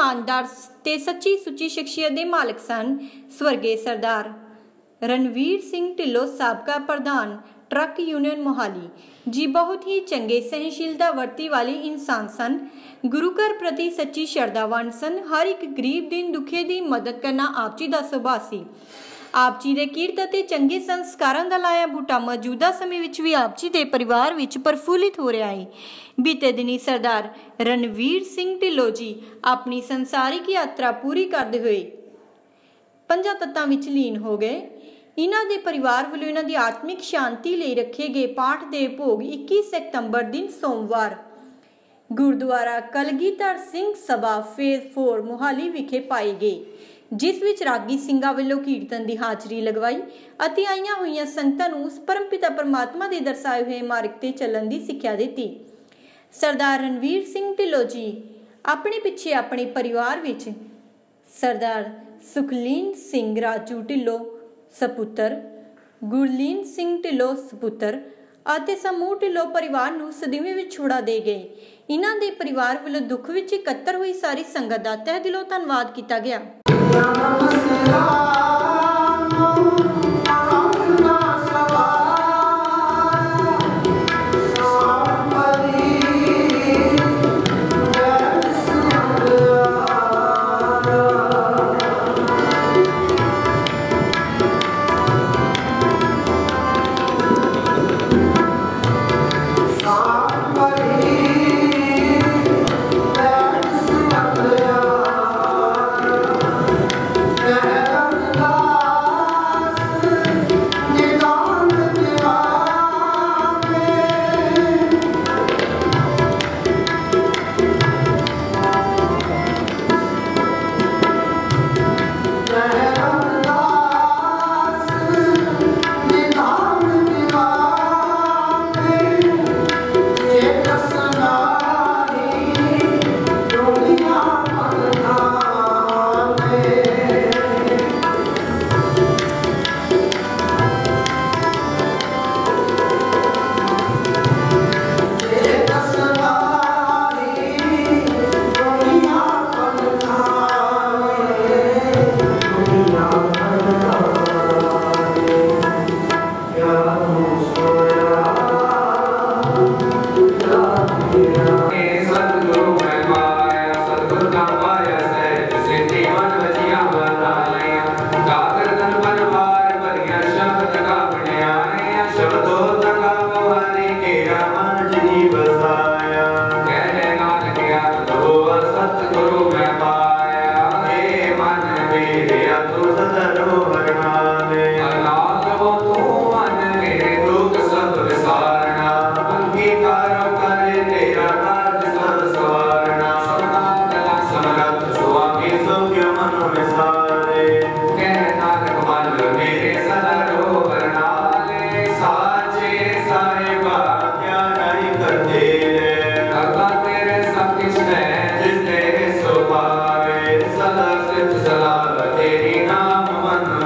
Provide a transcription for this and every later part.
ईमानदार ते सच्ची सुच्ची शख्सियत के मालिक सन स्वर्गीय सरदार रणवीर सिंह ढिल्लों साबका प्रधान ट्रक यूनियन मोहाली जी बहुत ही चंगे सहनशीलता वरती वाले इंसान सन। गुरु घर प्रति सच्ची श्रद्धावान सन। हर एक गरीब दीन दुखे की मदद करना आप जी का सुभाव सी। आप जी के कीरत ते चंगे संस्कारों का लाया बूटा मौजूदा समय विच भी आप जी के परिवार विच प्रफुल्लित हो रहा है। बीते दिनी सरदार रणवीर सिंह ढिल्लों जी अपनी संसारिक यात्रा पूरी करते हुए पंजा तत्तां विच लीन हो गए। इन्हां दे परिवार वालों इन्हां दी आत्मिक शांति लिए रखे गए पाठ दे भोग 21 सितंबर दिन सोमवार गुरुद्वारा कलगीधर सिंह सभा फेज 4 मोहाली विखे पाए गए, जिस विच रागी ਸਿੰਘਾਂ ਵੱਲੋਂ कीर्तन की हाजरी लगवाई ਅਤੇ आईयां होईयां संगतां नूं उस परमपिता परमात्मा के दर्शाए हुए मार्ग ते चलण की सिक्ख्या दी। सरदार रणवीर सिंह ढिल्लों जी अपने पिछे अपने परिवार विच सरदार सुखलीन सिंह राजू ढिल्लों सपुत्र, गुरलीन सिंह ढिल्लों सपुत्र ਅਤੇ समूह ढिल्लों परिवार नूं सदीवे विच छुड़ा दे गए। इन्हां दे परिवार वालों दुख विच इकत्तर हुई सारी संगत दा तहे दिलों धन्नवाद किया गया। तेरी नाम मन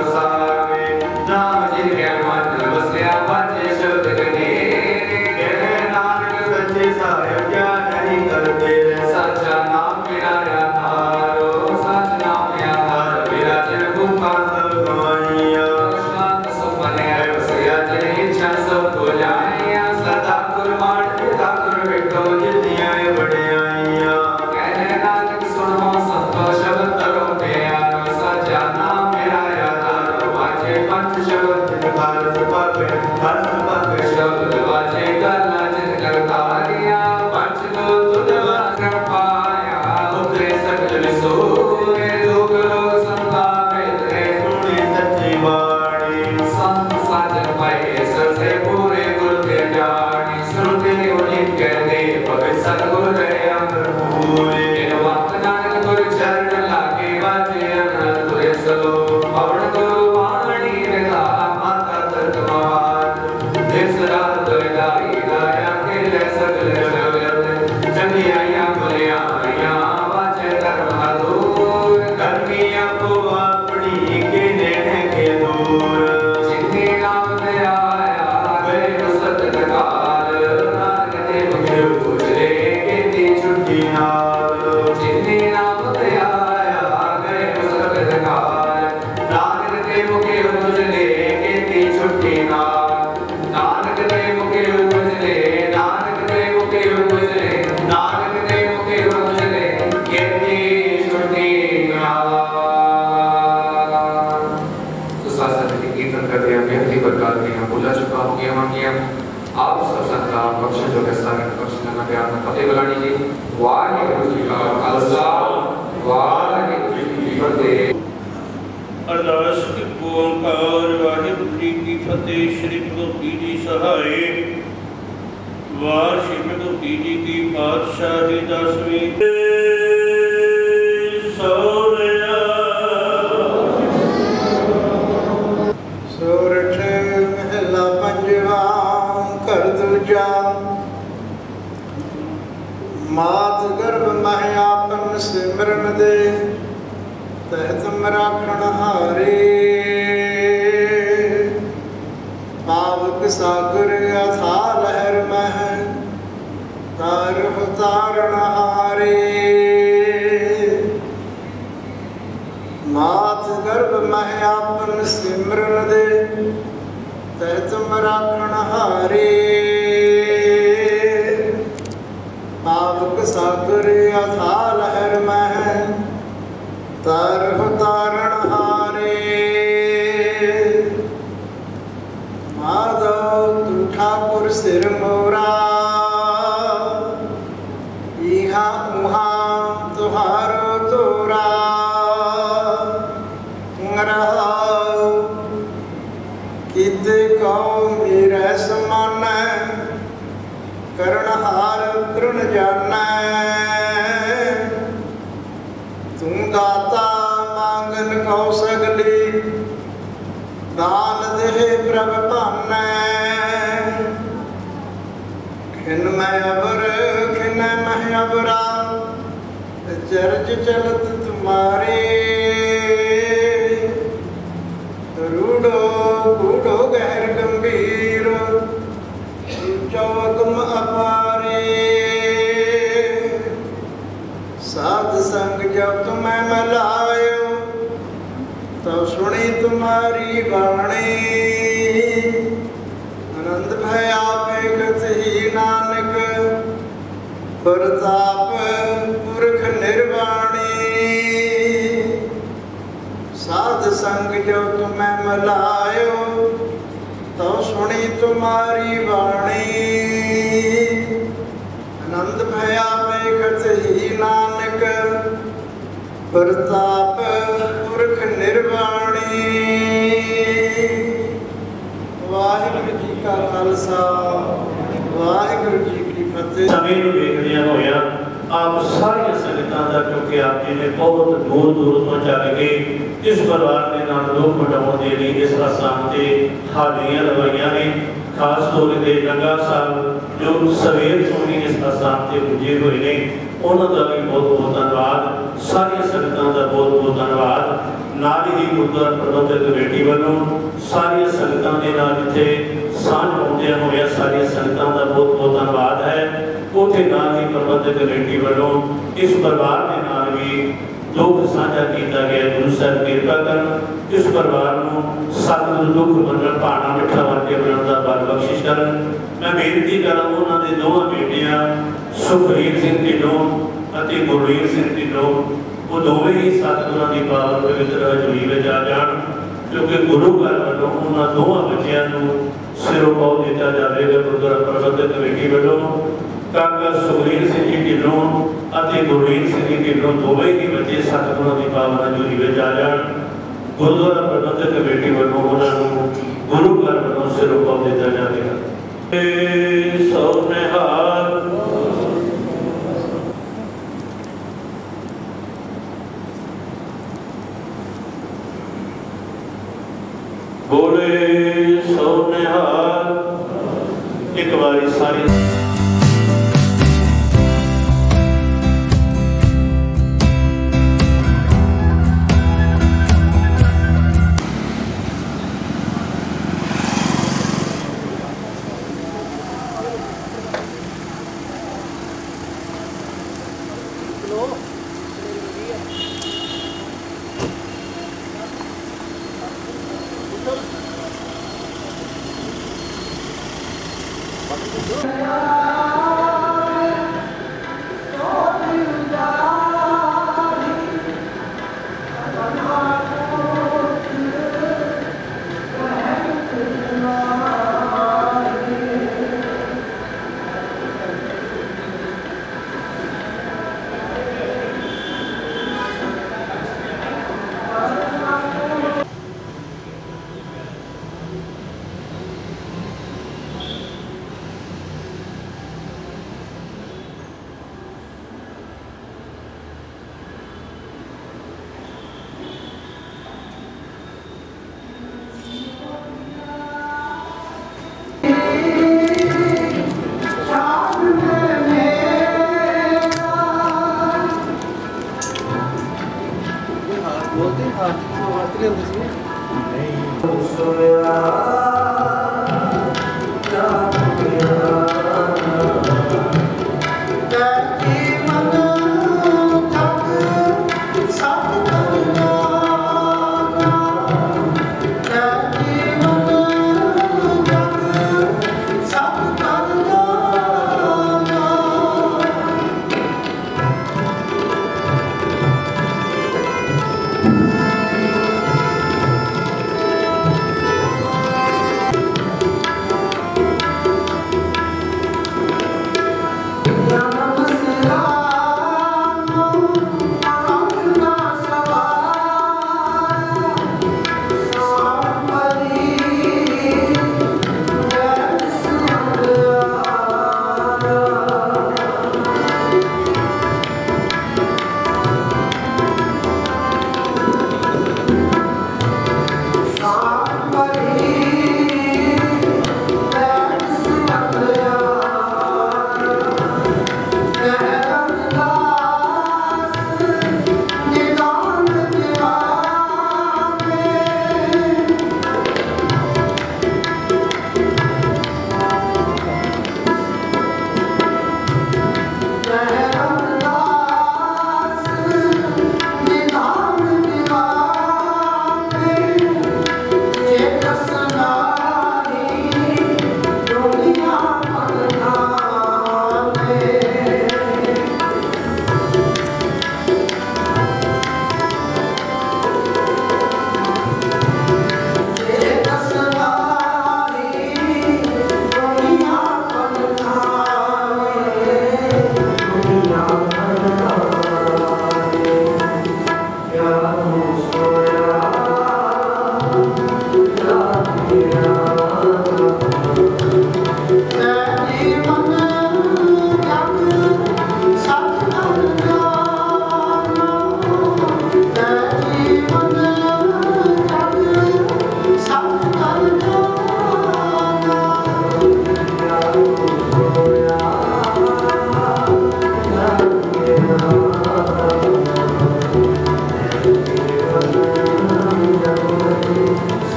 अरदास एक ओंकार वाहिगुरू जी की फतेह। श्री भगवती जी सहाय। वार श्री भगवती जी की पातशाही 10वीं। सोरठ महला पंजवा कर दूजा। मात गर्भ महयापन सिमरन दे तहत राखण हारे। पावक सागर अथा लहर मह तार तारण हारे। मात गर्भ महयापन सिमरन दे तहत राखण हारे। पावक सागर अथा लहर मह तारह तारण हारे। माधव तू ठाकुर सिर मोरा। इहा उहा तुहारो तोरा। किते कौ मेरा समान करणहार तृण जाना। तू दाता मांगन कौ सगली दान दे प्रभ भान। खिन मैं अबर खिन मैं अबरा चर्च चलत तुम्हारे। रूढ़ो बूढ़ो गहर गंभीर चौकम अपारे। साध संग जब तुम्हें मिलायो तब सुनी तुम्हारी वाणी। आनंद भया पेखत ही नानक प्रताप पुरख निर्वाणी। साध संग जब तुम्हें मिलायो तो सुनी तुम्हारी वाणी। आनंद भया पेखत ही नानक प्रताप पुरख निर्वाणी। वाहिगुरू जी का खालसा वाहिगुरू जी की फतेह। समय ਨੂੰ ਵੇਖਦਿਆਂ ਹੋਇਆ आप सारिया संगतां दा क्योंकि आप जी ने बहुत दूर दूर तो चल के इस परिवार के नाल दुख वटाउण दे लई इस आस्थान ते हाज़रियां लवाइयां ने। खास तौर ते लंगा साहब जो सवेर तो ही इस आस्थान ते पुजे हुए ने उन्हां दा भी बहुत बहुत धन्यवाद। सारिया संगतां दा बहुत बहुत धन्यवाद। नाल ही गुरुद्वारा प्रबंधक कमेटी वालों सारिया संगतां दे नाल इत्थे सांझ पाउंदियां होइयां सारिया संगतां दा बहुत बहुत धन्यवाद है। उथे नाल ही प्रबंधक कमेटी वालों इस परिवार के नाल भी दुख साझा किया गया। गुरु साहब कृपा कर इस परिवार को सतगुरु दुख मनण भाना मिठा वर्गे बनने का बल बख्शिश कर। मैं बेनती करा उन्होंने दोवां बेटियां सुखवीर सिंह ढिल्लों और गुरवीर सिंह ढिल्लों वो दोवें ही सतगुरां की पावन पवित्र हजूरी में आ जान क्योंकि गुरु घर वालों उन्होंने दोवां बच्चों को सिरों पाव दिता जाएगा। गुरुद्वारा प्रबंधक कमेटी वालों काका सुखवीर सिंह जी ढिल्लों और गुरवीर सिंह जी ढिल्लों दोवें ही बच्चे सतगुरां की पावन हजूरी में आ जान। गुरुद्वारा प्रबंधक कमेटी वालों उन्होंने गुरु घर वालों सिरों पाव दिता जाएगा। सौ निहाल बोले सौ निहाल। एक बारी सारी Yeah. ਕਿਤੇ ਹੁੰਦੇ ਸੀ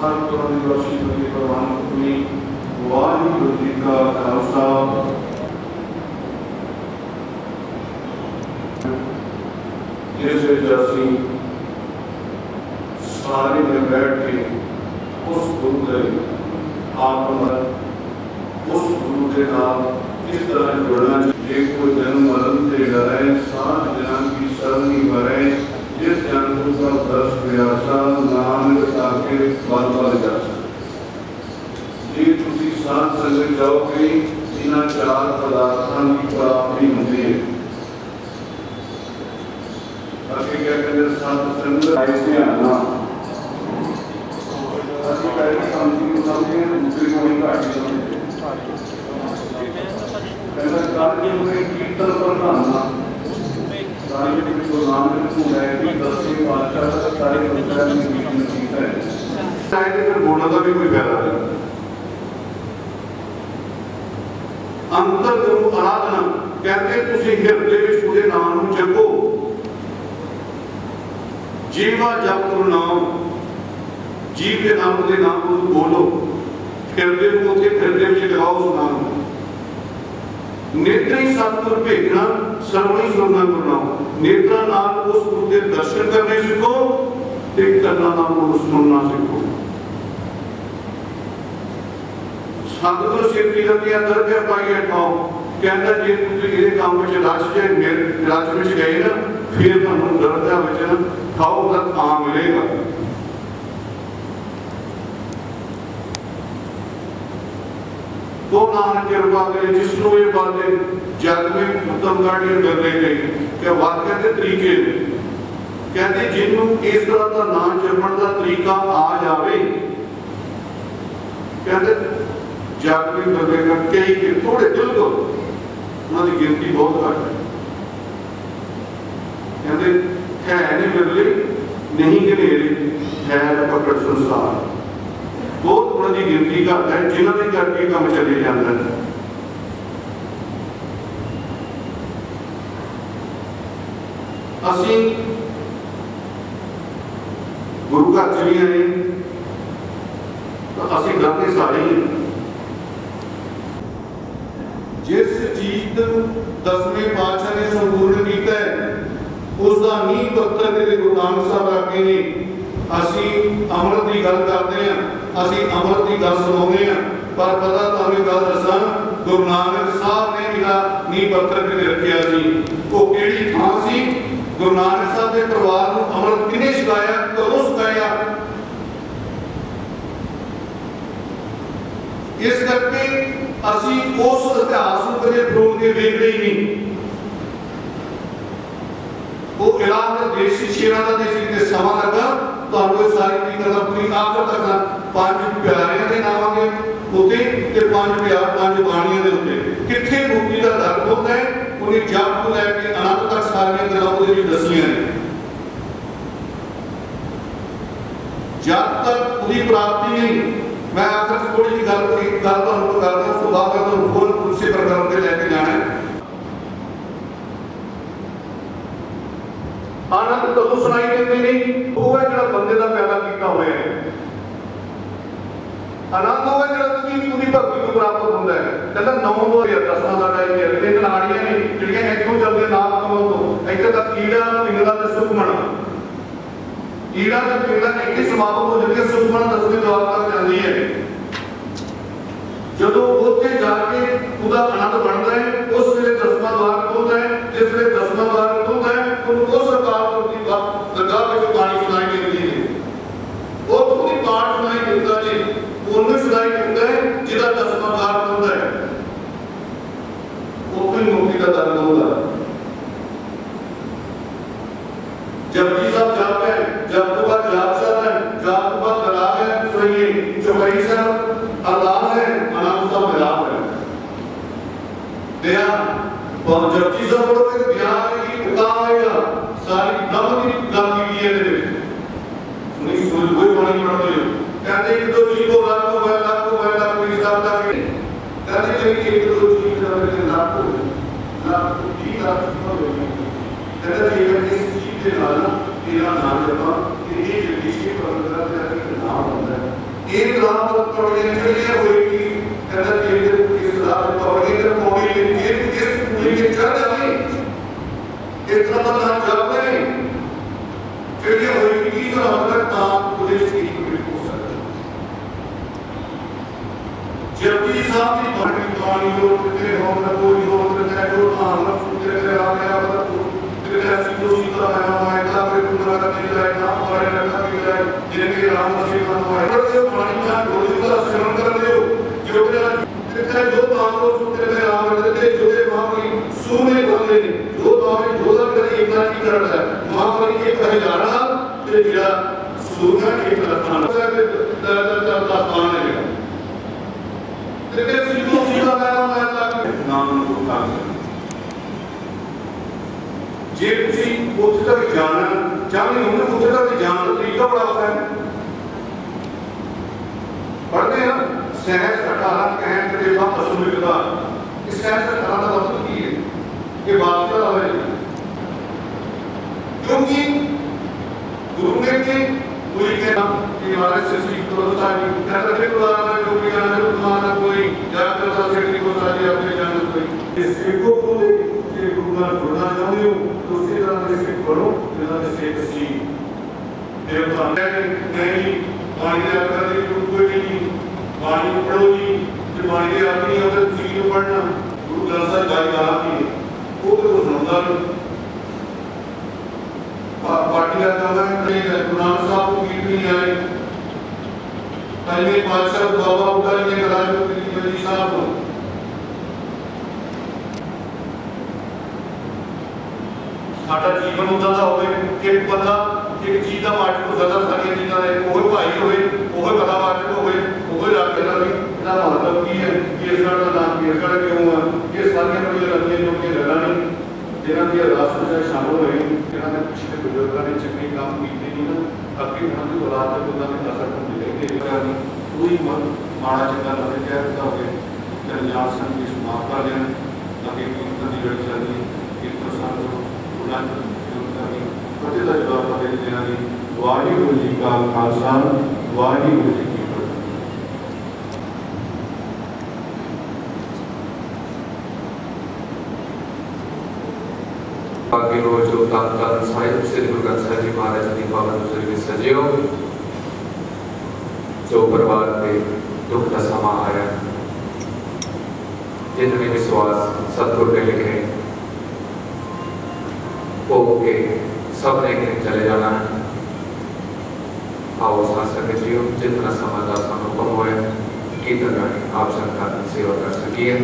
हर तरह की रोशनी बड़ी प्रवान हुई। वाहिगुरू जी का खालसा जिस असी सारे में बैठ के उस गुरु के आप उस गुरु के नाम किस तरह जुड़ना चाहिए। कोई जन्म मरण से डरे, सात जन्म की शरण ही भरे, जिस जन्म का दर्श प्यासा नाम ताके बल बल जासा। जी तुसी सात संगत जाओगे जिन्हें चार पदार्थों की प्राप्ति होती है। अभी क्या कहते हैं सात संगत ऐसे आना अभी पहले समझे दूसरी को ही काटी समझे पहले कार्य में कीर्तन पर आना कार्य में जो नाम है कि 10वें पातशाह का सारे पंचायत में कीर्तन सीखता है शायद फिर बोलने का भी कोई फायदा नहीं। अंतर गुरु आराधना कहते तुसी हृदय विच उहदे नाम नूं जपो। जीवा जप गुरु नाम जीव के नाम के नाम को बोलो, हृदय को हृदय में लगाओ उस नाम को। नेत्र ही सतगुर भेजना श्रवणी सुनना करना। नेत्रा नाम उस गुरु के दर्शन करने सीखो, एक करना नाम को सुनना सीखो। सतगुर सिर की रतिया दरगाह पाई अठाओ कहता जे तुझे ये काम में रच जाए मेरे रच में गए ना फिर तुहानू दरगाह में ना खाओ का थां मिलेगा। तो नानक कृपा करे जिसनों ये बातें जग में उत्तम गाड़ियां कर रही गई क्या बात कहते तरीके कहते जिन्हों इस तरह का नाम जपण का तरीका आ जाए कहते जग में लगेगा कई के थोड़े बिल्कुल उन्होंने गिनती बहुत घट है। कहते है नहीं बिरले नहीं गिनेरे है पकड़ संसार बहुत उन्होंने गिनती करता है जिन्होंने करके काम चले जाता है। असी गुरु घर चली आए तो असी गलते सारे ही जिस चीज 10वें पातशाह ने संपूर्ण किया है उसका नींह पत्थर मेरे गुरु नानक साहब रखे ने। असी अमृत की गल करते हैं, असी अमृत की गल सुनाते हैं, पर पता तुम्हें गल दसा गुरु नानक साहब ने मेरा नींह पत्थर के रखा सी वो केड़ी थां सी। गुरु नानक साहब के परिवार को अमृत किने छकाया कदों छकाया। इस करके असी उस इतिहास को कदे फरोल के देखते ही नहीं। वो इलाज का देसी शेरा का देसी के समा लगा तो हमको सारी नहीं करना पूरी आखिर तक पांच प्यारे के नाम के होते ते पांच प्यार पांच बाणियां दे होते किथे मुक्ति का दर होता है उन्हें जप को लेके अनंत तक सारी गल्लां ਉਹਦੇ ਵਿੱਚ दसियां ने। जब तक पूरी प्राप्ति नहीं मैं आखिर थोड़ी सी गल तो अनुभव करता हूं उसके बाद तो और दूसरे प्रकरण पे लेके जाना है। आनंद कदों सुनाई देते नहीं वो है जो बंदे का पैदा किया हुआ है। आनंद वो है जो पूरी भक्ति को प्राप्त होता है। कहता 9 का 10 तीन नाड़ियां ने ਜਿਹੜੀਆਂ ਇੱਥੋਂ ਚੱਲਦੇ ਨਾਮ ਕਮਲ ਤੋਂ ਇੱਥੇ ਤੱਕ ਕੀੜਾ ਪਿੰਗਲਾ ਤੇ ਸੁਖਮਣ ਕੀੜਾ ਤੇ ਪਿੰਗਲਾ ਇੱਕ ਹੀ ਸਮਾਪਤ ਹੋ ਜਾਂਦੀ ਹੈ। ਸੁਖਮਣ 10ਵੇਂ ਦਵਾਰ ਤੱਕ ਜਾਂਦੀ ਹੈ। ਜਦੋਂ ਉੱਥੇ ਜਾ ਕੇ ਉਹਦਾ ਆਨੰਦ ਬਣਦਾ ਹੈ ਉਸ ਵੇਲੇ 10ਵਾਂ ਦਵਾਰ ਖੁੱਲਦਾ ਹੈ। ਜਿਸ ਵੇਲੇ 10ਵਾਂ ਦਵਾਰ ਖੁੱਲਦਾ ਹੈ ਉਹਨੂੰ ਉਸ ਪ੍ਰਕਾਰ ਦੀ ਲਗਾ ਕੇ ਬਾਣੀ ਸੁਣਾਈ ਦਿੰਦੀ ਹੈ। ਉਹ ਪੂਰੀ ਪਾਠ ਸੁਣਾਈ ਦਿੰਦਾ ਜੀ ਉਹਨੂੰ ਸੁਣਾਈ ਦਿੰਦਾ ਹੈ ਜਿਹਦਾ 10ਵਾਂ ਦਵਾਰ ਖੁੱਲਦਾ ਹੈ। फिर मुक्ति का दर होगा। जपजी साहब जाप है जप के बाद जाप साहब है जाप के बाद कलाम है सुनिए चौपाई साहब अरदास है आनंद साहब मिलाप है दया और जपजी साहब बोलोगे तो ध्यान की उतार आएगा सारी नम की गल की है सुनी सुन कोई पानी पड़ते हो कहते कि तो जी को लाखों हिसाब तक कहते हैं कि एक दो चीज लाखों जी कहते हैं इस चीज के नाल तेरा नाम जपा कि ये जिंदगी पर नाम होता है एक रात पौड़ी चढ़िया होगी कहता कि इस रात पौड़ी के पौड़ी के इस पूरी के चढ़ जाए इस तरह का जब नहीं चढ़िया होगी कि तो हम तक ताप पुलिस की हो सकता जबकि साथ ही पानी हो कितने हो ना कोई हो कितने हो हम लोग कितने आ गया कितने ऐसी जो सीता है हमारे का फिर पूरा करने जाए ना हमारे रखा भी जाए जिनके राम से मन हुआ है जो पानी का गोली का सेवन कर ले जो कितने जो काम को सुनते में राम रहते जो के वहां की सुने बोले जो तो जो करे एक बार की कर रहा है वहां पर ये कहे जा रहा कि मेरा सुना एक लखान का मान है लेकिन सीधा लगा मैं नाम को काम जे तुसी उत्थे तक जाना चाहते हो ना उत्थे तक जान का तरीका बड़ा होता है पढ़ते हैं सहज 18 कहन के देवा पशु विदा इस सहज 18 का मतलब की है ये बात का है क्योंकि गुरु ने के कोई कहना कि हमारे से सीख तो सारी कहते थे पुराना जो भी जाने तो तुम्हारा कोई जाकर सा सेक्रेटरी को सारी अपने जाने कोई इस एको को के गुरु का जुड़ना चाहते हो तो उसी तरह से करो बिना से किसी देवता नहीं पानी आकर के कोई नहीं पानी पढ़ो जी जो पानी के आदमी अगर सीख पढ़ना गुरु ग्रंथ साहिब गायकार की वो तो सुनता पार्टी का काम है गुरु नानक साहब को गीत नहीं आए पहले बादशाह बाबा उठा ने कराया तो जी साहब को साडा जीवन उदा दा होवे कि बंदा एक चीज का मार्केट को ज्यादा सारी चीज़ां है वो भाई होवे वो पता मार्केट होवे वो रख लेना भी इसका मतलब की है केसगढ़ का नाम केसगढ़ क्यों है ये सारी बड़ी लड़कियां जो कि लड़ा नहीं जिन्हों की राष्ट्र में शामिल हुए जिन्होंने पिछले बुजुर्गों ने चंगे काम किए नहीं ना अभी उन्होंने औलाद के उन्होंने असर को मिलेंगे कोई मन माड़ा चंगा लगे क्या होता होवे कल्याण संघ की समाप्त कर लेना ताकि कीर्तन की लड़ी चलती कीर्तन संघ फतेह का जवाब पते देना नहीं वाहिगुरू जी का खालसा वाहिगुरू जी की फतेह। आगे रोज तान साहिब श्री गुरु ग्रंथ साहिब जी महाराज की पावन नजर में सजियो जो परिवार पे दुख का समा आया जितने विश्वास सतगुरु ने लिखे के सब ने चले जाना है आओ शासक जीव जितना समाचार अनुपम हुए कीर्तन आप सरकार सेवा कर सकिए।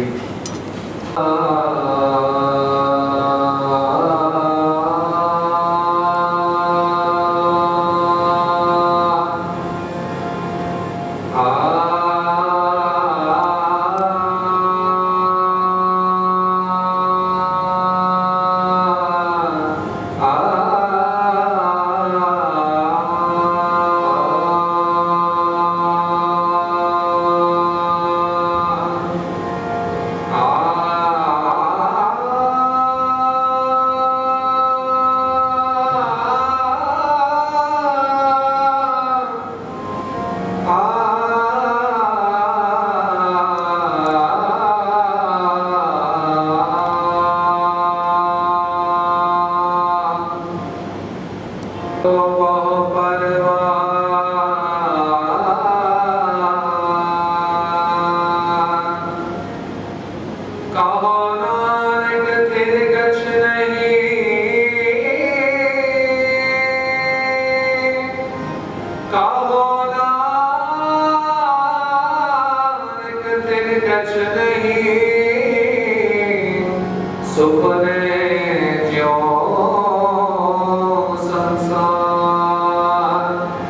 सुपने ज्यों संसार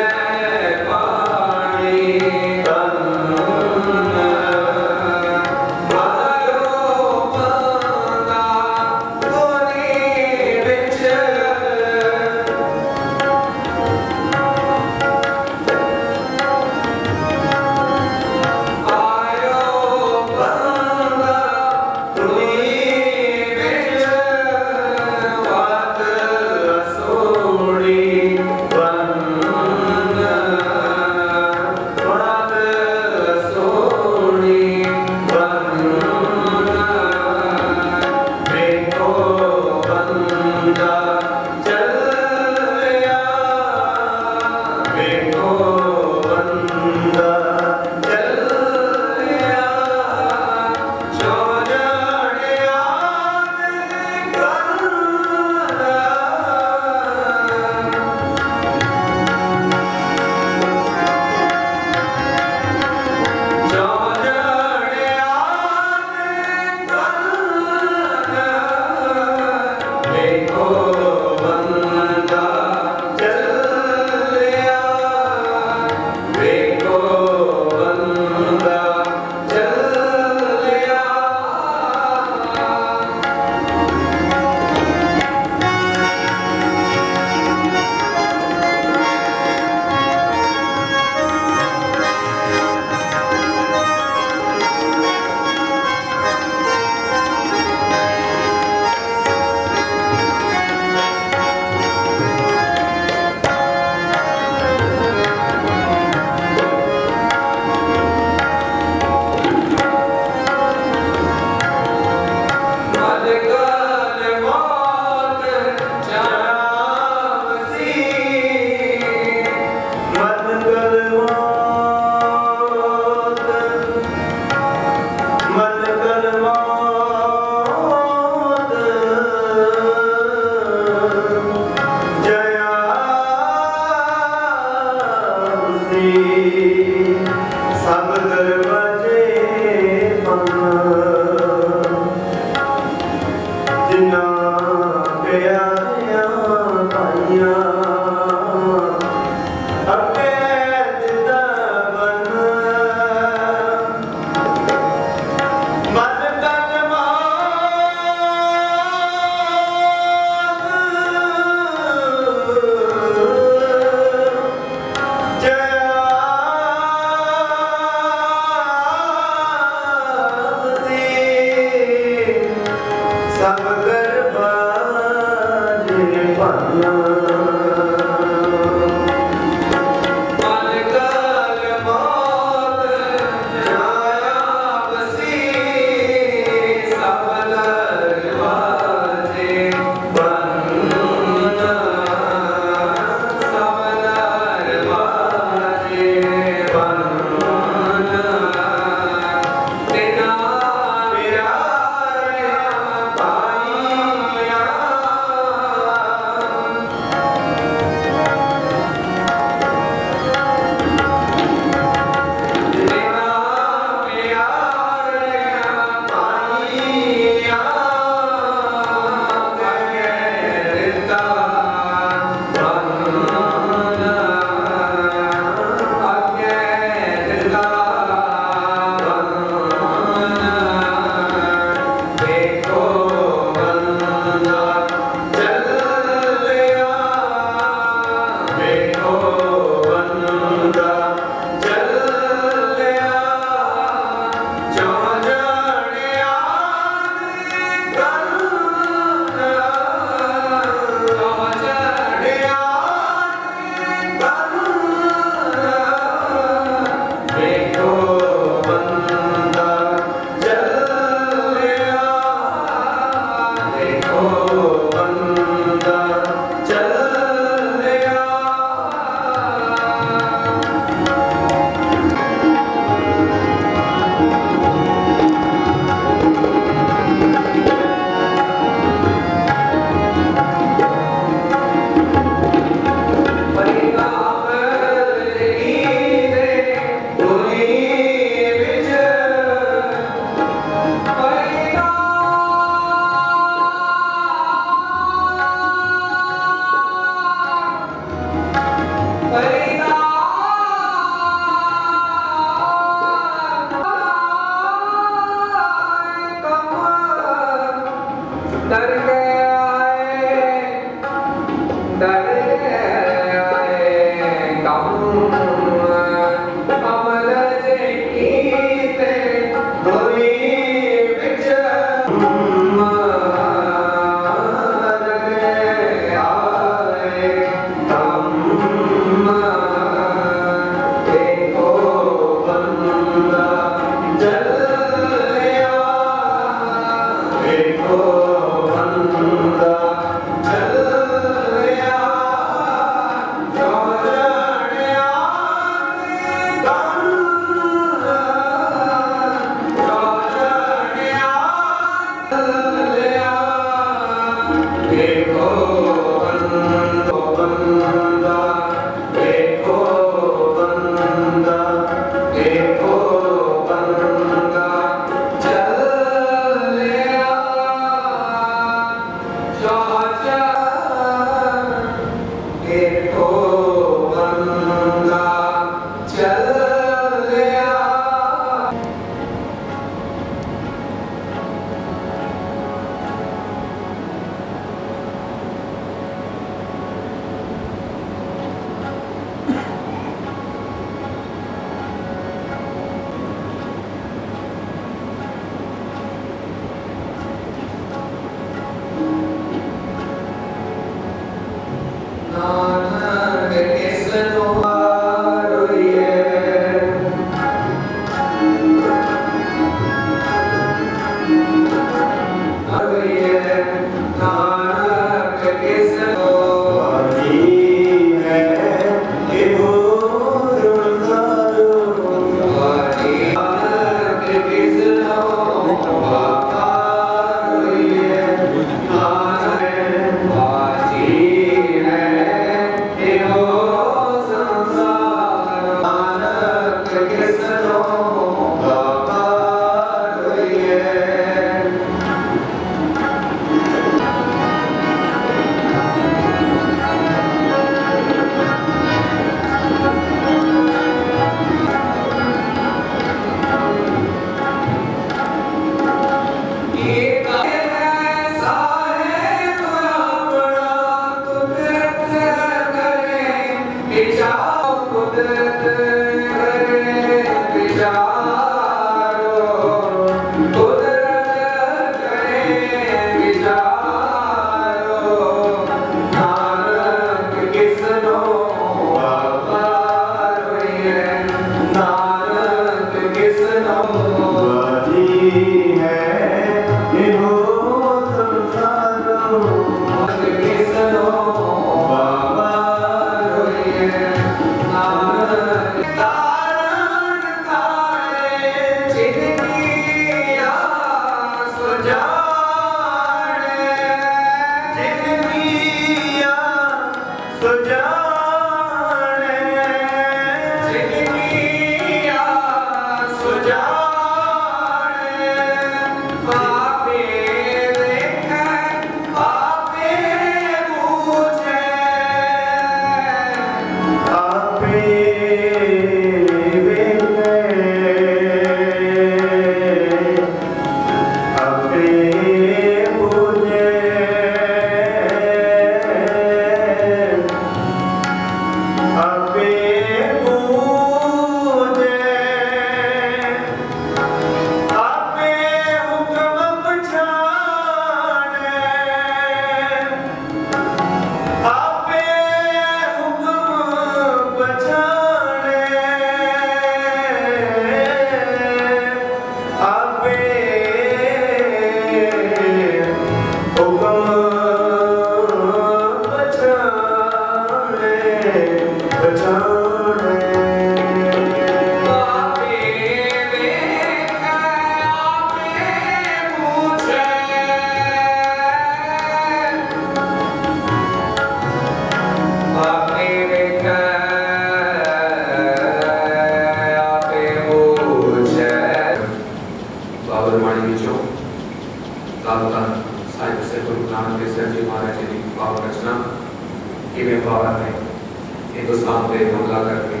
हिंदुस्तान पे हमला करके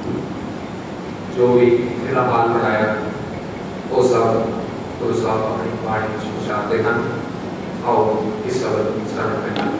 जो भी इलाहाल बनाया वो सब गुरु साहब अपनी बाणी में चाहते हैं और इस शब्द शरण में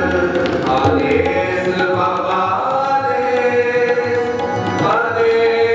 आदेश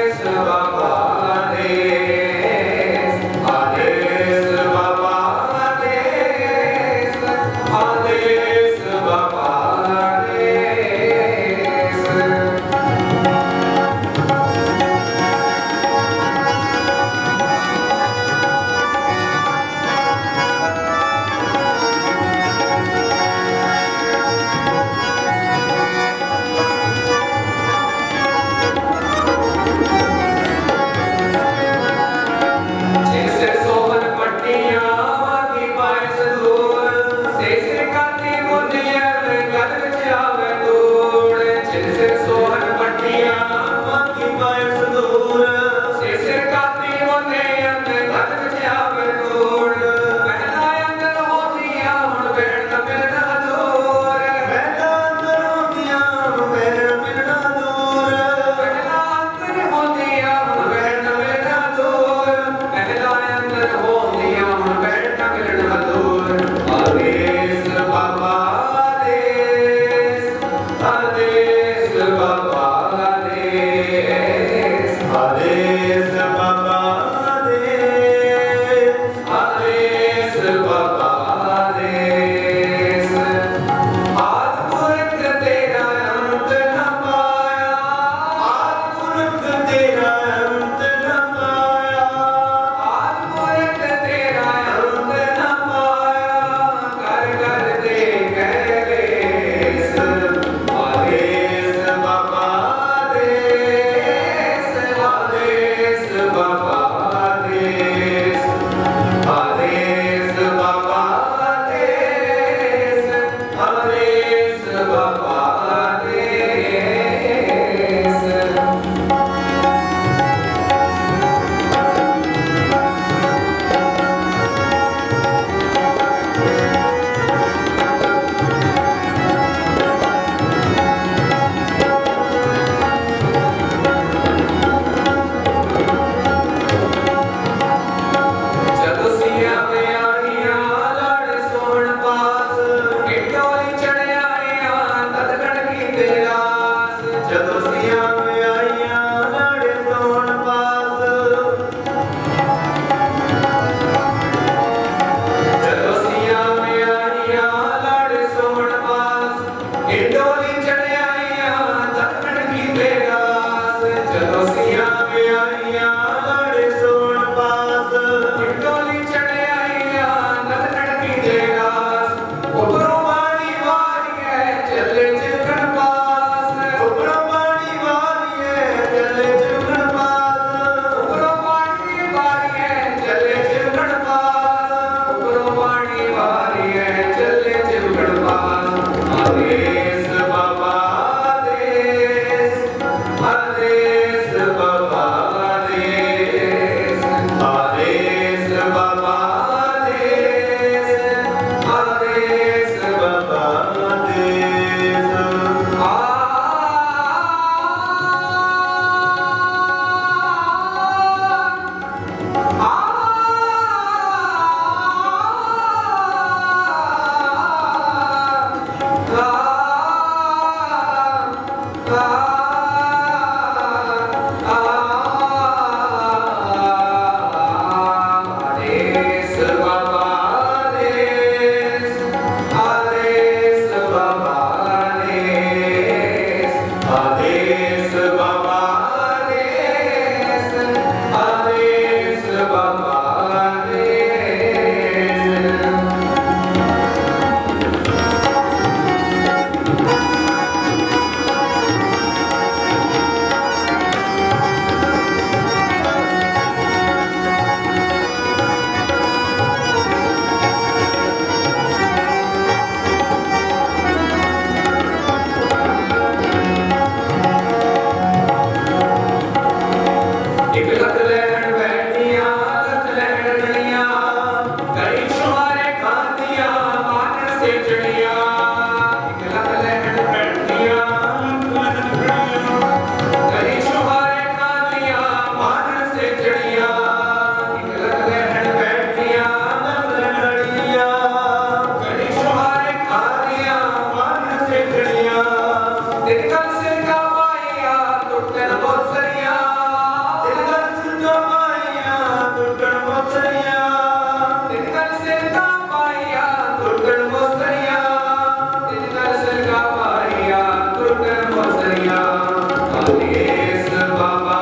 टुटन मोसरिया दिलकर सिलका पाइया टुटन मोसरिया दिलकर सिलका पाइया टुटन मोसरिया दिलकर सिलका पाइया टुटन मोसरिया आदेश बाबा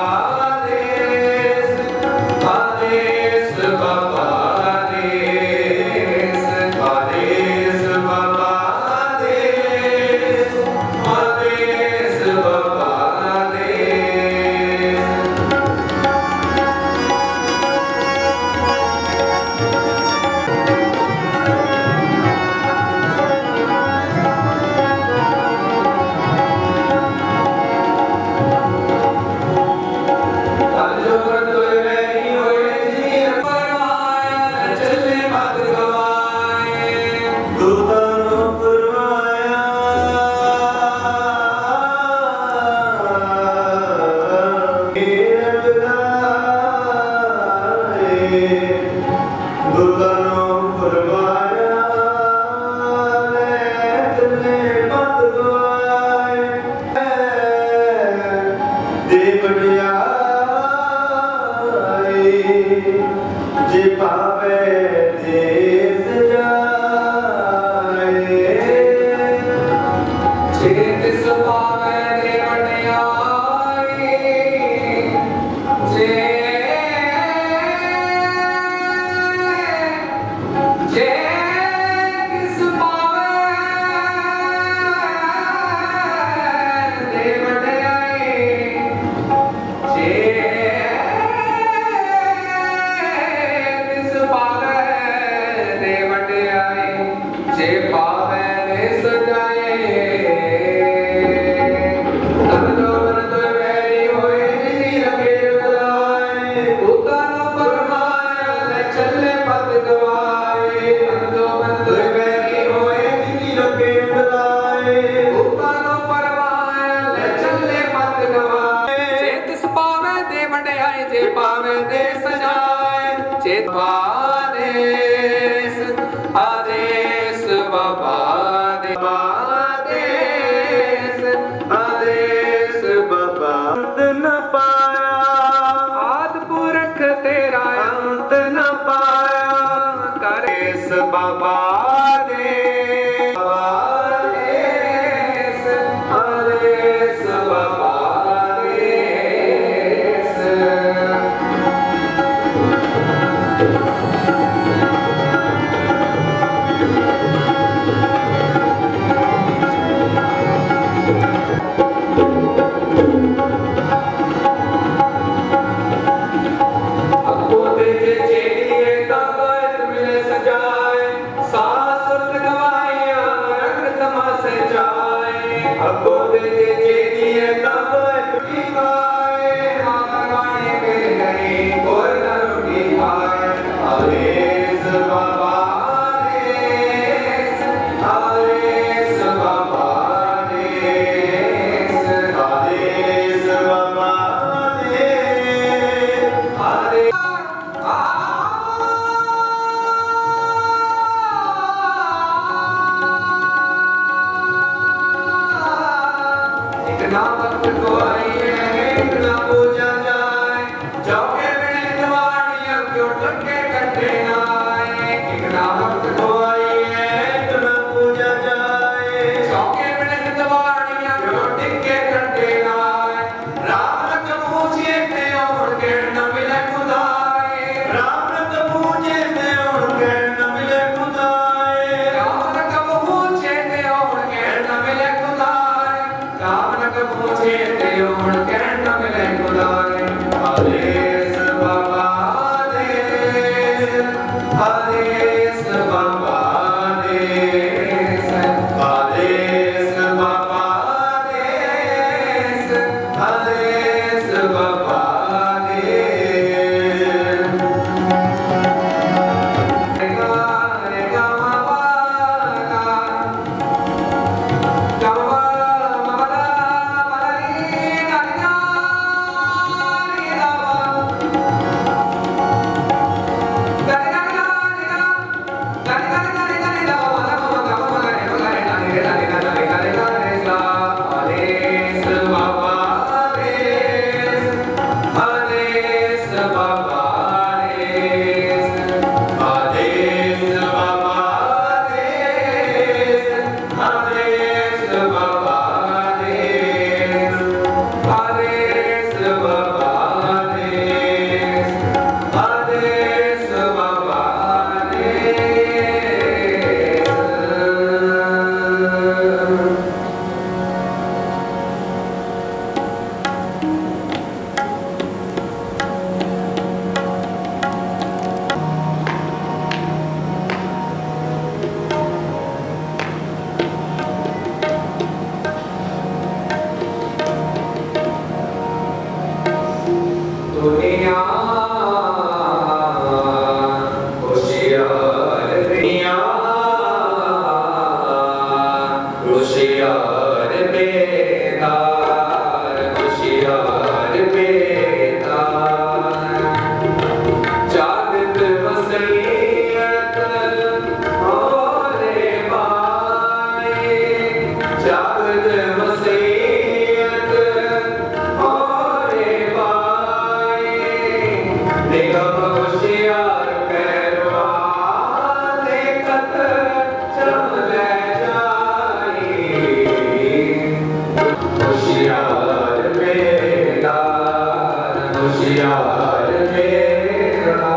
आदेश बाबा आदेश आदेश बाबा आदेश आदेश बाबा आदेश गुरुदानो फरमाया गुरुदानो फरमाया चले मत गवाए दे बड़ियाई जे पावे देश जाए चेत सुपावे दे वड्याई जे चेत सुपावे दे वड्याई चेत सुपावे दे वड्याई जे पावे ने सजाए तन जो मन तो वैरी होए जिनी रखे बुलाए उतानो फरमाया ले चले पद गवाए तन जो मन तो वैरी होए जिनी रखे बुलाए उतानो फरमाया ले चले पद गवाए चेत पावे दे वड्याई जे पावे दे सजाए चेत आदेश आदेश बाबा आदेश आदेश बाबा अंत न पाया आदि पुरख तेरा अंत न पाया करेस बाबा आदेश आदेश बाबा आदेश अको तेजे चेलिए ताकत मिले सजाए होशियार मेरा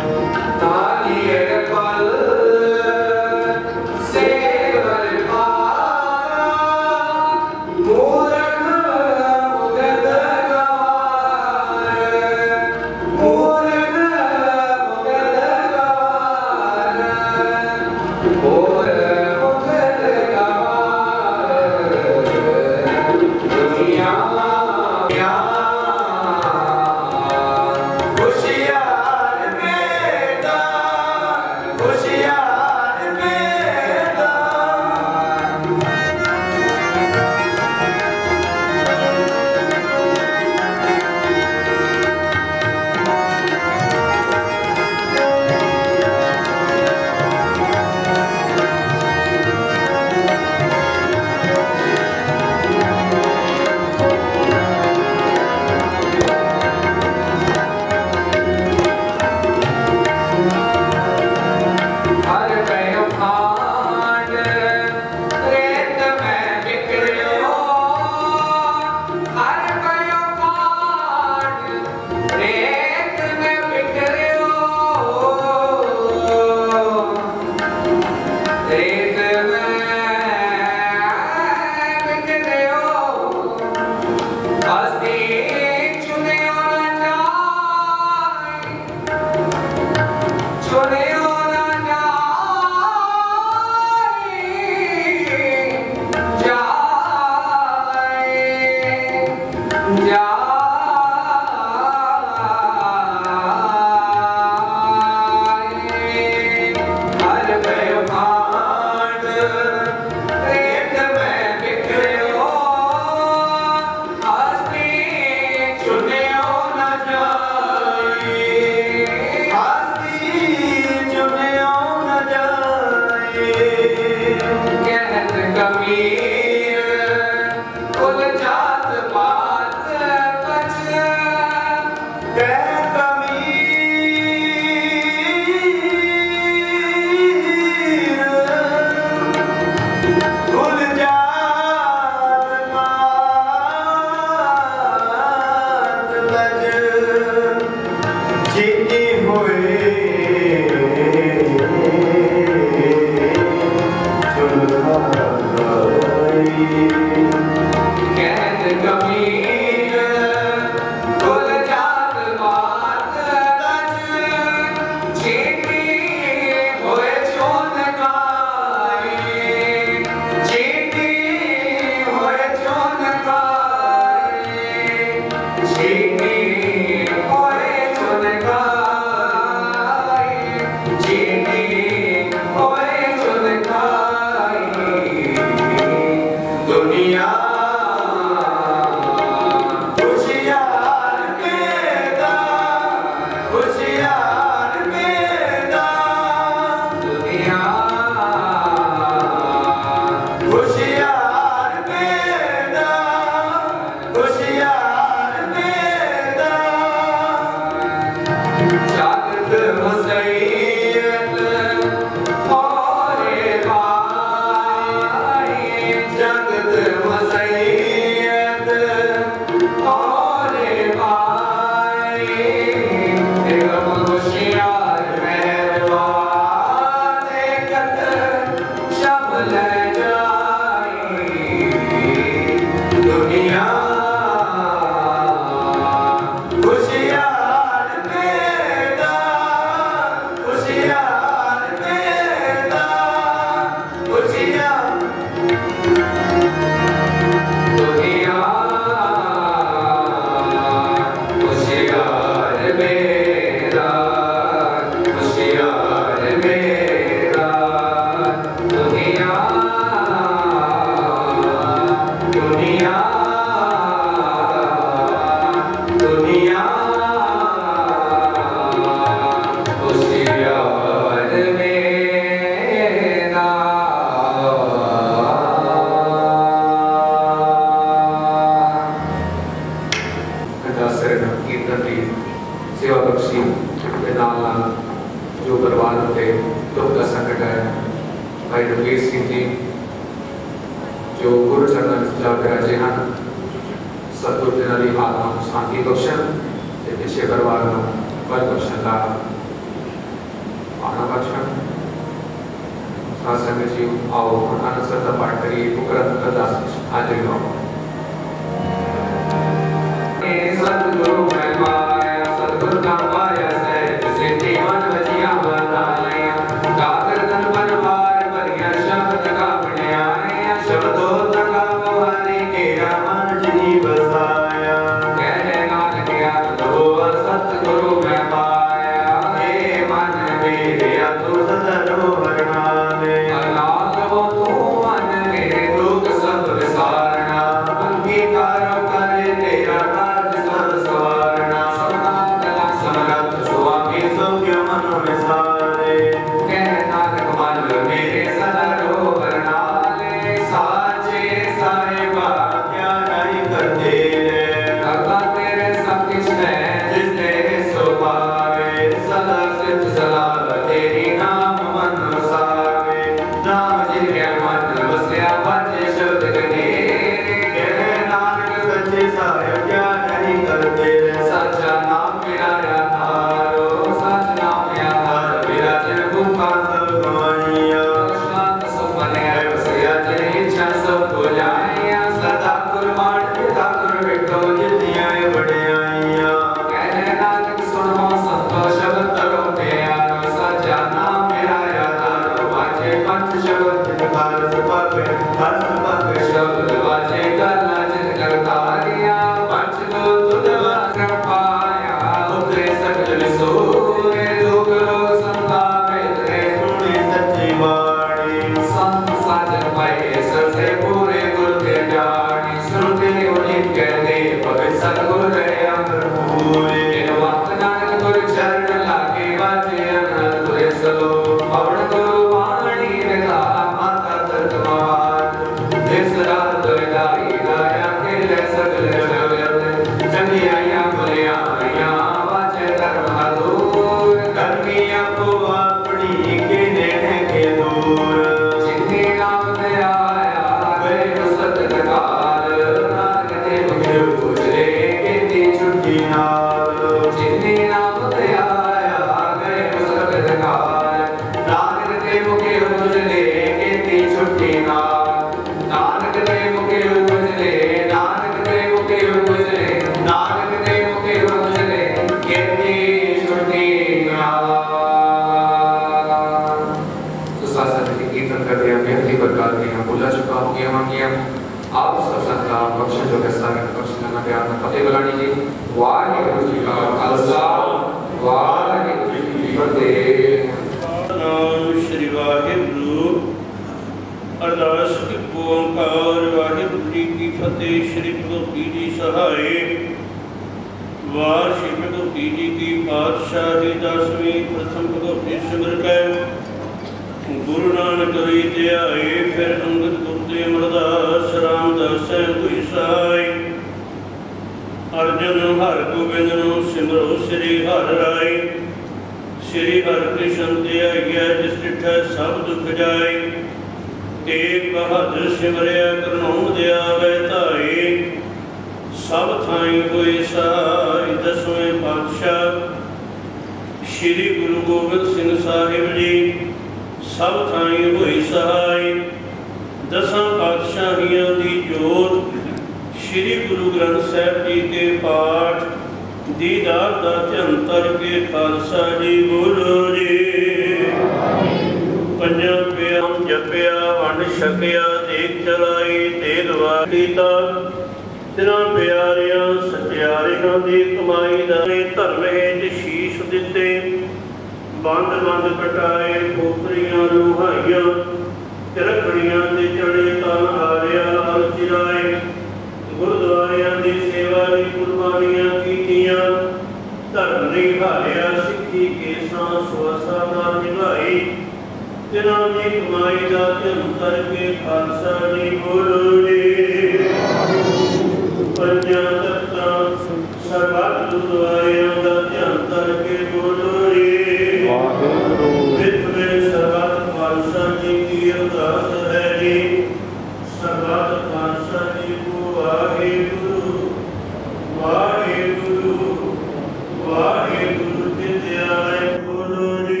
रखड़ियां ते चढ़े तन हारिया लाल चिराए गुरुद्वारियां दी सेवा दी कुर्बानियां कीतियां धर्म नहीं हारिया सिक्खी के सांस वसा ना निभाई तिन्हां दी कमाई दा धन करके खालसा जी बोलो जी पंजां तख्तां सरबत गुरुद्वारियां दा ध्यान करके बोलो जी विश्व में सरबत खालसा जी की अरदास है जी सरबत खालसा जी को वाहेगुरु वाहेगुरु वाहेगुरु ते दयाल बोलो जी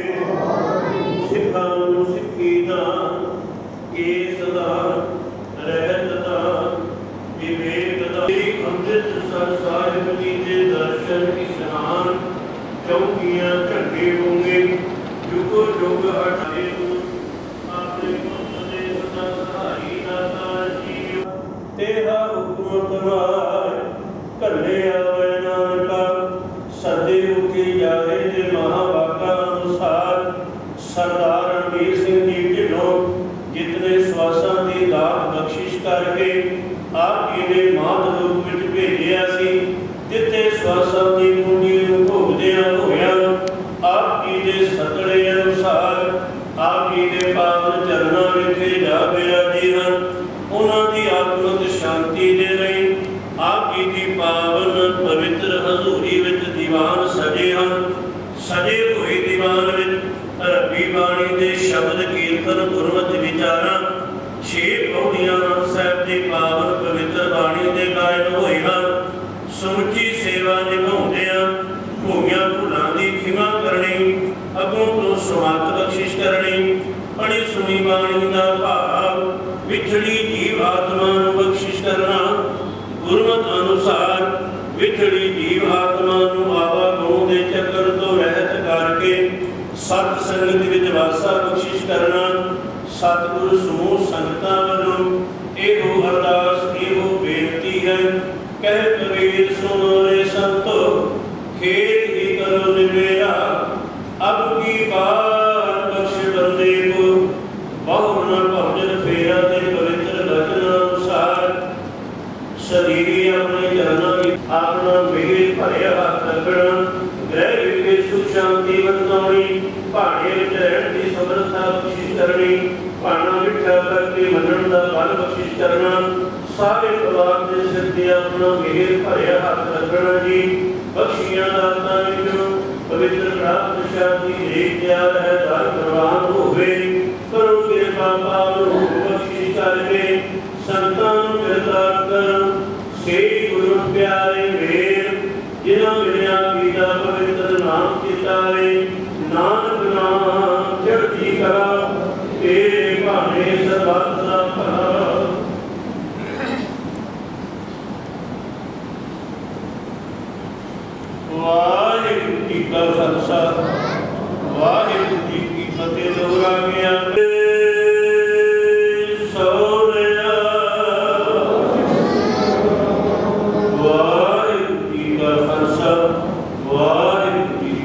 सिखां नूं सिक्खी दा केस दा रहत दा विवेक दा अमृतसर साहिब जी के दर्शन इशनान चौकियां झंडे होंगे जुगो जुग हटाए अपने अपने सदा सहाई दाता जी तेरा हुक्म तुम्हार कल्ले आवे नानका सदे उठी जाए जे महाभागा अनुसार सरदार रणवीर सिंह जी ढिल्लों जितने श्वासां की दात बख्शिश करके आप जी ने मात रूप में भेजिया सी जिते श्वासां की पूंजी नूं भोगदियां होया आप जी के सतड़े अनुसार आप जी के पावन चरणों विखे जा विराजे हैं उन्हां दी आत्मिक शांति दे लई आप जी की पावन पवित्र हजूरी विच दीवान सजे हैं सजे हुए दीवान विच रब्बी बाणी दे शब्द कीर्तन गुरमति विचारां छे पौड़ियां साहिब की पावन पवित्र बाणी दे गायन होए हैं समुची सेवा निभाउंदियां होइयां भुलां दी खिमा करनी अगों तो सुमत बख्शिश करनी पढ़ी सुनी बाणी दा भाव विछड़ी जीव आत्मा नूं बख्शिश करना गुरमत अनुसार विछड़ी जीव आत्मा नूं आवागों दे चक्कर तो रहत करके सत संगत विच वासा बख्शिश करना सतगुरु समूह संगतां वल्लों एहो अरदास एहो बेनती है कह कबीर सुनो रे संतो खेत ही करो निबेरा अब की बार बख्श बंदे को बहु न भजन फेरा दे पवित्र वचन अनुसार शरीर अपने चरणों की अपना मेल भरिया हाथ रखना ग्रह विखे सुख शांति बरताउणी भाणे विच रहण दी समर्था बख्शिश करनी भाणा मिठा करके मनण दा बल बख्शिश करना सारे परिवार के सिर ते अपना मेल भरिया हाथ रखना जी बख्शियां दातां विचों पवित्र प्राप्त शांति दे त्यार है दर प्रवान होवे करो कृपा पावन बख्शिश करके संतां कृपा कर से गुरु प्यारे मेर जिन्हां मिलिया गीता पवित्र नाम चितावे नानक नाम चढ़ती करा तेरे भाने सर्बत दा भला वाहिगुरु जी का खालसा वाहिगुरु जी की फतेह दोहरा गया सोनिया वाहिगुरु जी का खालसा वाहिगुरु जी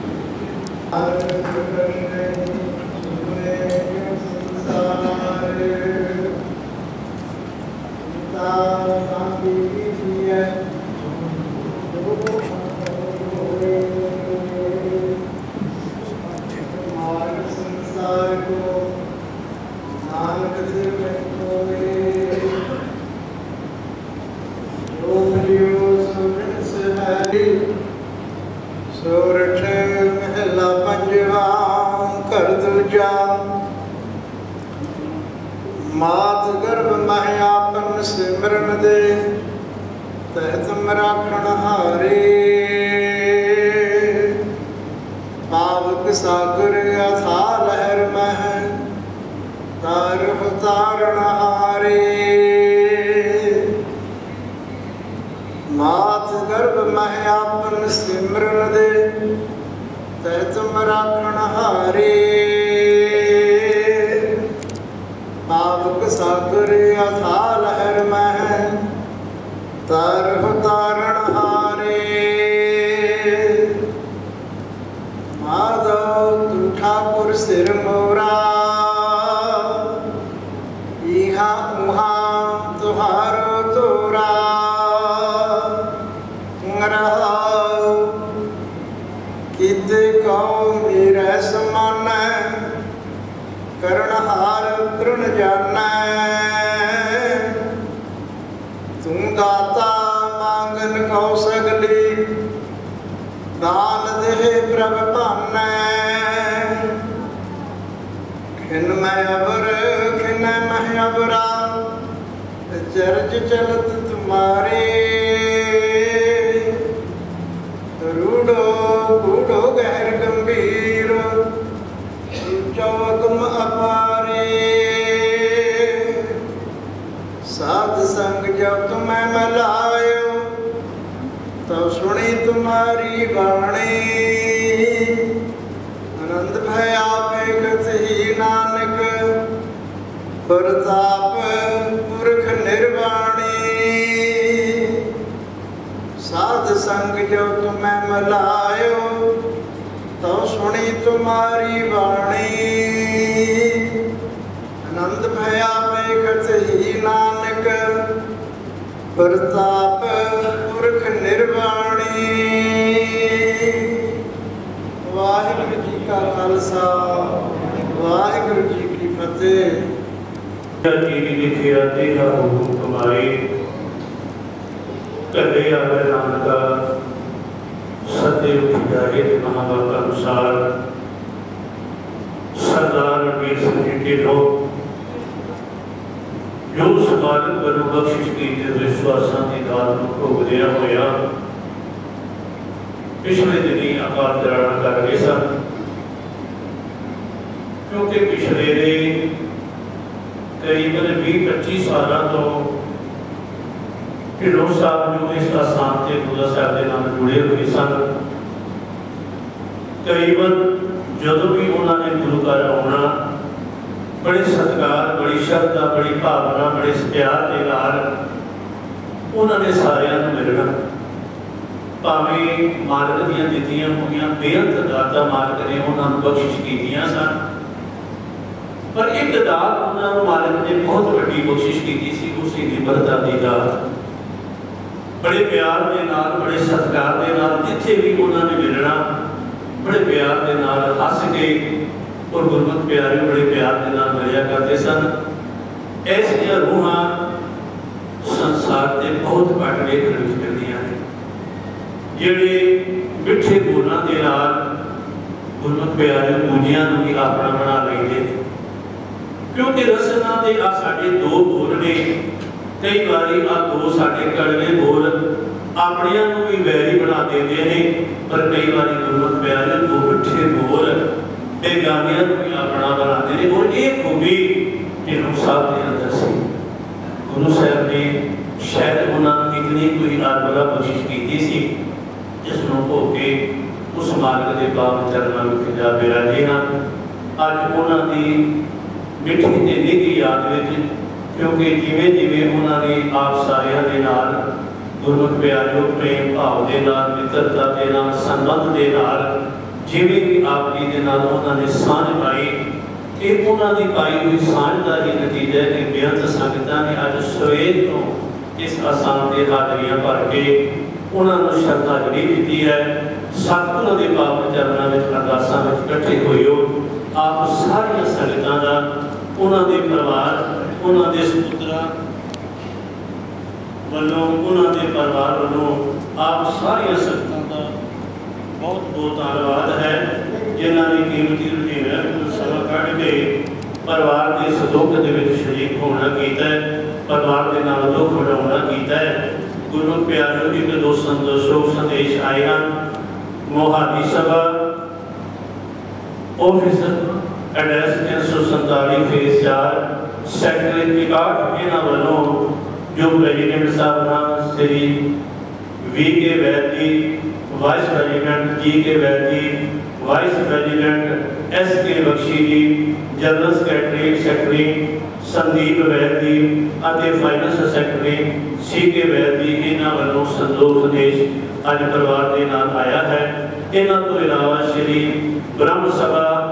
सोरठ महला पंजवा कर दूजा मात गर्भ महयापन सिमरन दे तहतम राखण हारे पावक सागर अथा लहर मह तार तारण हारे मात गर्भ महयापन सिमरन दे तहतम राखण हारे पावक सागर अथा लहर मह तार तारण हारे माधव तू ठाकुर सिर मोरा इहा उहा तुहारो तोरा रहाओ किते कहो मेरा समान करणहार तृण जाना तू दाता मांगन कहो सगली दान दे प्रभ भान खिन मैं अबर खिन मैं अबरा चर्च चलत तुम्हारे रूडो बूढ़ो गहर गंभीर चौकम अपारे साध संग जब तुम्हें मिलायो तब सुनी तुम्हारी वाणी आनंद भया पेगत ही नानक प्रताप पुरख निर्वाणी साध संग जो तुम्हें मिलायो तो सुनी तुम्हारी वाणी आनंद भया पेगत ही नानक प्रताप पुरख निर्वाणी वाहिगुरु जी का खालसा वाहिगुरु जी की फतेह। लिखिया तेरा हुकुम तुम्हारे कले आवे नानका सत्य उठाए महाबाप अनुसार सरदार रणवीर सिंह के लोग जो समाज बनो बख्शिश की विश्वासा की दात को भुलिया होया पिछले दिनी अकाल चलाना कर रहे सन क्योंकि पिछले ने करीबन 20-25 साल तो ढिल्लों साहब जो इस आस्थान से गुरु साहब के नाम जुड़े हुए सन करीबन जदों भी उन्होंने गुरु घर आना बड़े सत्कार बड़ी श्रद्धा बड़ी भावना बड़े प्यार के नाल उन्होंने सारियां मिलना भावें मालिक दियां दित्तियां हुई बेअंत दाता मालिक ने उन्होंने बख्शिश कीतियां सन पर एक दात उन्होंने मालिक ने बहुत बड़ी बख्शिश की थी उसी निम्रता की दात बड़े प्यार के नाल बड़े सत्कार के नाल जिथे भी उन्होंने मिलना बड़े प्यार के नाल हस के और गुरमत प्यारे बड़े प्यार के नाल मिलिया करते सन। ऐसिया रूहां संसार के बहुत घट वेखण विच मिलदियां ने जिहड़े मिठे बोलां दे नाल गुरमत प्यारे दूजियां नूं भी अपना बना लैंदे ने क्योंकि रसना के आ साडे दो बोल ने कई बारी आ दो साडे कड़वे बोल अपनियां नूं भी वैरी बना देंदे ने पर कई बारी गुरमत प्यारे दो मिठे बोल बेगानियां नूं भी अपना बनाते ने और ये खूबी गुरु साहब के अंदर सी। गुरु साहब ने शायद उन्होंने इतनी कोई आरबला कोशिश की सी जिसनों हो के उस मार्ग के पावन चरणों में जा बिराजे हैं। अज उन्होंने मिठी ते निघी याद में क्योंकि जिमें जिमें उन्होंने आप सारिया के नाल गुरमुख प्यारे प्रेम भाव के नाल मित्रता के नाल संबंध के नाल जिमें भी आप जी के नाल उन्होंने सांझ पाई कि उन्होंने पाई हुई सांझ का ही नतीजा है कि बेअंत संगतां ने अज सवेर तो इस आस्थान के हाजरियां भर के उन्होंने श्रद्धांजलि दी है। सतगुरु के पावन चरणों में अरदासां में इकट्ठे हुए हो आप सारिया संगतां दा उन्होंने परिवार उन्होंने सपुत्रा वालों उन्होंने परिवार वालों आप सारिया संगतां दा बहुत बहुत धन्यवाद है जिन्होंने कीमती समय कढ़ के परिवार के सुख के शरीक होना किया है परिवार के नाल दुख वंडाउणा किया है। गुरमुख प्यारे एक दो शोक संदेश आए हैं। मोहाली सभा ऑफिस एड्रैस 347 फेज 4 सैक्टर 61 इन्हों वालों जो प्रेजिडेंट साहब नाम श्री वी के वैद्य वाइस प्रेजिडेंट जी के वैद्य vice president S K Bakshi ji general secretary Sandeep Vaidya और फाइनेंस सैकटरी सी के वैद्य इन्हों वालों संदोख संदेश अज परिवार के नाम आया है। इन्हों तो इलावा Shri Brahm Sabha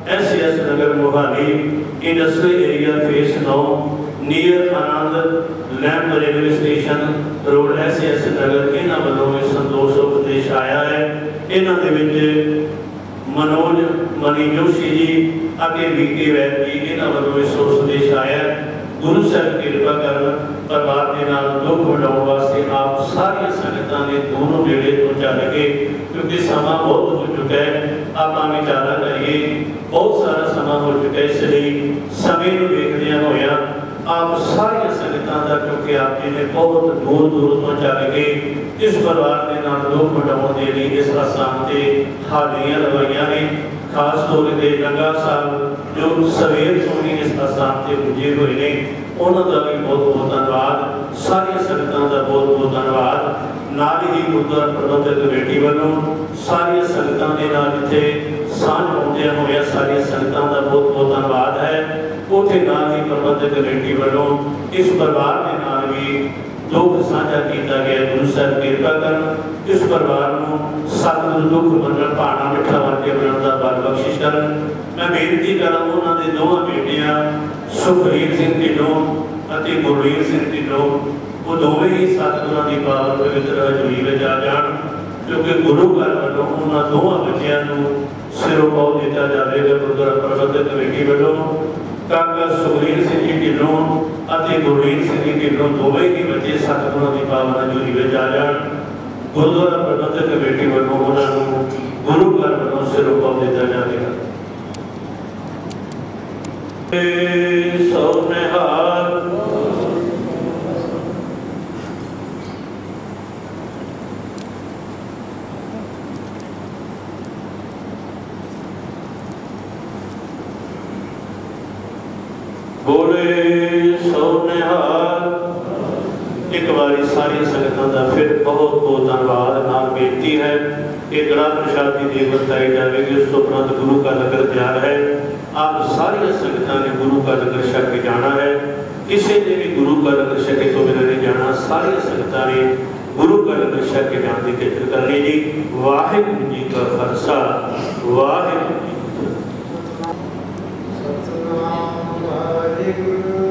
SCS Nagar Mohali industrial area phase 9 near Anand lamp railway station road SCS Nagar इन्हां वालों संतोष उपदेश आया है। इन्हां दे विच मनोज मनी जोशी जी अगे BK वैद जी इन्हां वालों संदेश आया। गुरु साहब कृपा कर परिवार के नाल दुख वंडाउण वास्ते आप सारी संगतां ने दोनों नेड़े तो चल के, क्योंकि समा बहुत हो चुका है, आप विचारा करिए बहुत सारा समा हो चुका है, इसलिए समय को देखदे होया आप सारी संगतां दा, क्योंकि आप जी ने बहुत दूर दूर तो चल के इस परिवार के नाल दुख वंडाउण दे लई इस आस्थान ते हाज़रियां लवाइयां ने। खास तौर पर गंगा साहब जो सवेर तो ही इस आस्थान से पुजे हुए हैं, उन्होंने भी बहुत बहुत धन्यवाद। सारी संगतां का बहुत बहुत धन्यवाद। नाल ही गुरुद्वारा प्रबंधक कमेटी वालों सारी संगतां के नाल जिथे सांझ पाउंदियां होइयां सारी संगतां का बहुत बहुत धन्यवाद है। उत्थे नाल ही प्रबंधक कमेटी वालों इस परिवार के नाल भी दुख साझा किया गया। गुरु साहब कृपा कर इस परिवार को सतगुरु दुख बंधन भाना मिठा वाक्य बनने का बल बख्शिश कर। मैं बेनती करा उन्होंने दोवां बेटियां सुखवीर सिंह ढिल्लों और गुरवीर सिंह ढिल्लों वो दोवें ही सतगुरां की पावन पवित्र हजूरी में आ जान, क्योंकि गुरु घर वालों उन्होंने दोवां बच्चों को सिरों पाव दिता जाएगा। गुरुद्वारा प्रबंधक कमेटी वालों काका सुखवीर सिंह जी ढिल्लों और गुरवीर सिंह जी ढिल्लों दोवें ही बच्चे सतगुरां की पावन हजूरी में आ जान। गुरुद्वारा प्रबंधक कमेटी वालों उन्होंने गुरु घर वालों सिरों पाव दिता जाएगा। सोनेहार बोले सोनेहार। एक बारी सारी संगतां का फिर बहुत बहुत धन्यवाद। नाल बेनती है कि कड़ा प्रसाद की देग बताई जाएगी, उस तो उपरंत गुरु का लंगर तैयार है। आप सारी संगतां ने गुरु का लंगर छक के जाना है, किसी ने भी गुरु का लंगर छके तो बिना नहीं जाना। सारी संगतां ने गुरु का लंगर छक के जाने की खिदमत करनी जी। वाहिगुरू जी का खालसा वाहिगुरू जी। सतनाम वाहिगुरू